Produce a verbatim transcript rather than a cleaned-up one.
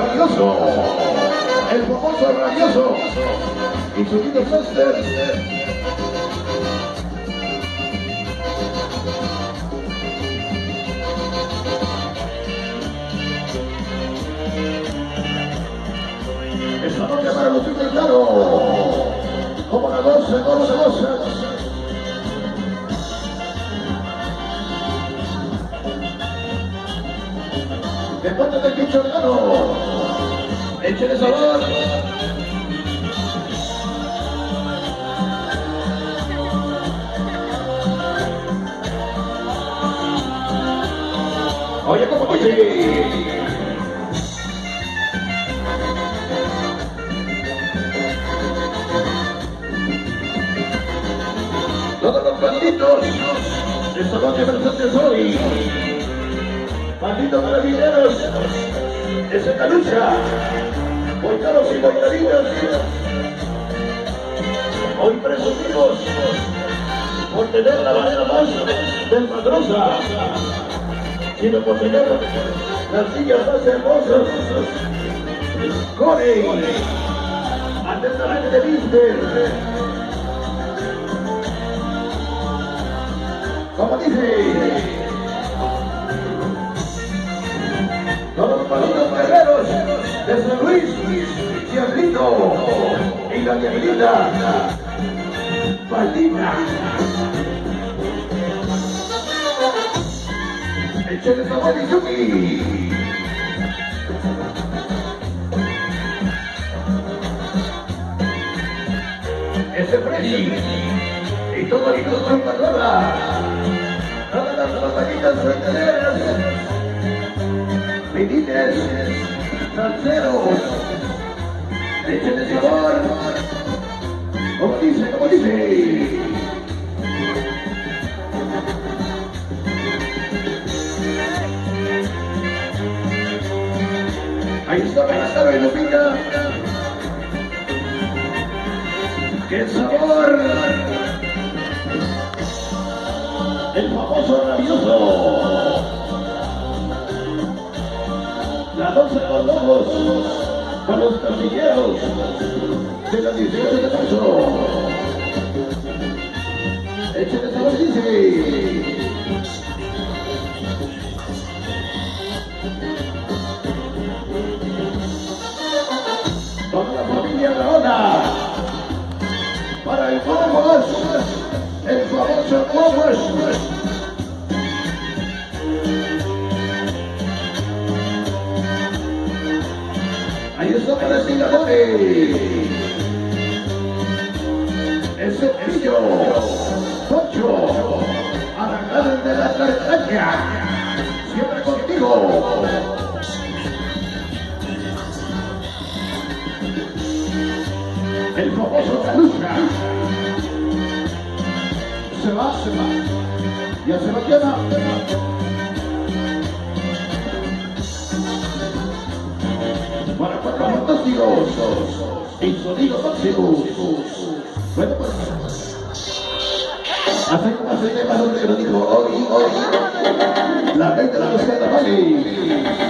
rabioso, el famoso rabioso y su quinto máster. Esta noche para los chicos claro, como la doce, doce, doce. De parte del pincho hermano, échale sabor. Oye, como oye. Todos los banditos, esta noche presentes hoy. Malditos carabineros, esa calucha, volcanos y volcaninas, hoy presumimos por tener la manera más desmadrosa, sino por tener las sillas más hermosas. Corey, atentamente de Mister. Como dice, todos los malditos guerreros de San Luis, Diablito y la Diablita, maldita. Échale sabor y Yuki. Ese Freddy y todo el mundo son palabras. Todas las batallitas frontereras. Pidines, salseros, échenle sabor, como dice, como dice. Ahí está Benazaro y Lupita. ¡Qué sabor! El famoso rabioso. La doce con lobos, con los castilleros de la dieciocho de marzo. Échale sabor, dice. Toda la familia Raona, para el Momos, el famoso Momos. Ahí está para el Sigadores, el Cepillo, Poncho, Arrancado de la Cartacha, siempre contigo. El famoso Calucha, se va, se va, ya se va, queda. Para cuatro fantásticos y sonido máximo. Bueno, pues hace como hace de más donde lo dijo hoy, hoy la mente de la buscada, vale.